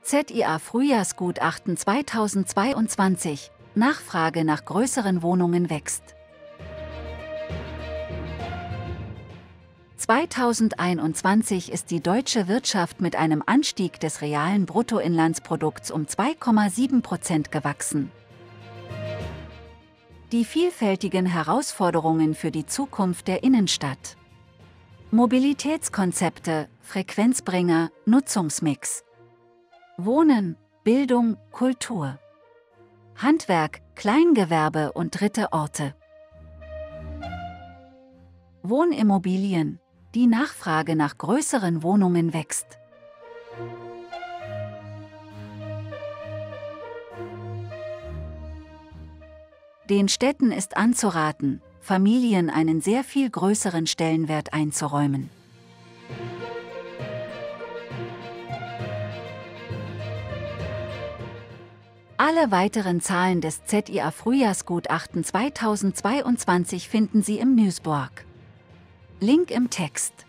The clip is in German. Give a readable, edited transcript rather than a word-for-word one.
ZIA Frühjahrsgutachten 2022. Nachfrage nach größeren Wohnungen wächst. 2021 ist die deutsche Wirtschaft mit einem Anstieg des realen Bruttoinlandsprodukts um 2,7% gewachsen. Die vielfältigen Herausforderungen für die Zukunft der Innenstadt. Mobilitätskonzepte, Frequenzbringer, Nutzungsmix. Wohnen, Bildung, Kultur. Handwerk, Kleingewerbe und dritte Orte. Wohnimmobilien. Die Nachfrage nach größeren Wohnungen wächst. Den Städten ist anzuraten, Familien einen sehr viel größeren Stellenwert einzuräumen. Alle weiteren Zahlen des ZIA Frühjahrsgutachten 2022 finden Sie im Newsblog. Link im Text.